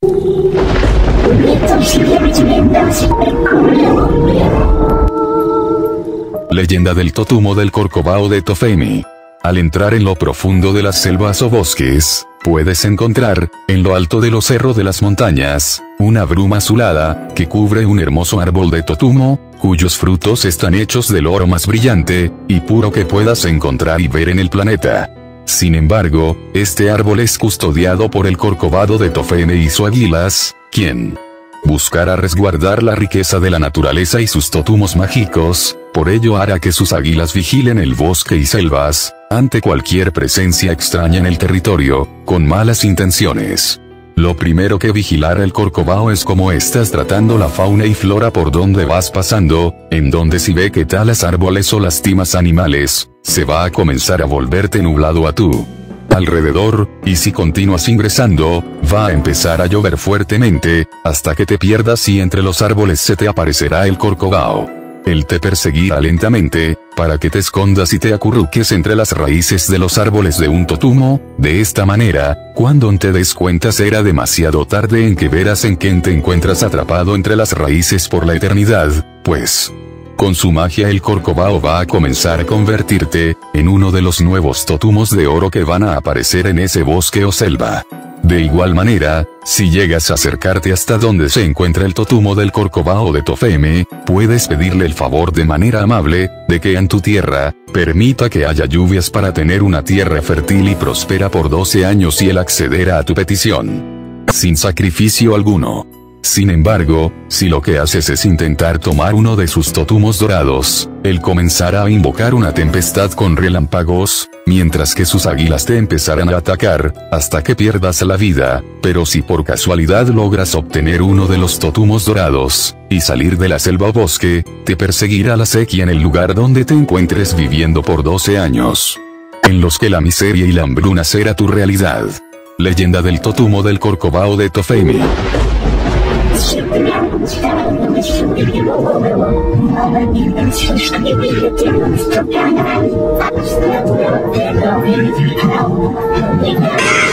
Leyenda del Totumo del Corcovado de Tofemi. Al entrar en lo profundo de las selvas o bosques, puedes encontrar, en lo alto de los cerros de las montañas, una bruma azulada, que cubre un hermoso árbol de totumo, cuyos frutos están hechos del oro más brillante, y puro que puedas encontrar y ver en el planeta. Sin embargo, este árbol es custodiado por el Corcovado de Tofemi y sus águilas, quien buscará resguardar la riqueza de la naturaleza y sus totumos mágicos, por ello hará que sus águilas vigilen el bosque y selvas, ante cualquier presencia extraña en el territorio, con malas intenciones. Lo primero que vigilará el Corcovado es cómo estás tratando la fauna y flora por donde vas pasando, en donde si ve que talas árboles o lastimas animales, se va a comenzar a volverte nublado a tu alrededor, y si continúas ingresando, va a empezar a llover fuertemente, hasta que te pierdas y entre los árboles se te aparecerá el Corcovado. Él te perseguirá lentamente, para que te escondas y te acurruques entre las raíces de los árboles de un totumo. De esta manera, cuando te des cuenta será demasiado tarde en que verás en quién te encuentras atrapado entre las raíces por la eternidad, pues con su magia el Corcovado va a comenzar a convertirte en uno de los nuevos totumos de oro que van a aparecer en ese bosque o selva. De igual manera, si llegas a acercarte hasta donde se encuentra el totumo del Corcovado de Tofemi, puedes pedirle el favor de manera amable, de que en tu tierra, permita que haya lluvias para tener una tierra fértil y próspera por 12 años y él accederá a tu petición, sin sacrificio alguno. Sin embargo, si lo que haces es intentar tomar uno de sus totumos dorados, él comenzará a invocar una tempestad con relámpagos, mientras que sus águilas te empezarán a atacar, hasta que pierdas la vida. Pero si por casualidad logras obtener uno de los totumos dorados, y salir de la selva o bosque, te perseguirá la sequía en el lugar donde te encuentres viviendo por 12 años, en los que la miseria y la hambruna será tu realidad. Leyenda del Totumo del Corcovado de Tofemi. Siempre me han gustado los videojuegos, no me digan si es que me nuestro canal, hasta luego, pero